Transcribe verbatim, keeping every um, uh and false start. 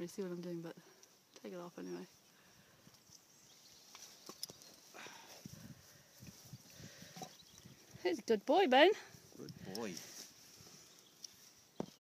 really see what I'm doing, but take it off anyway. He's a good boy, Ben. Good boy.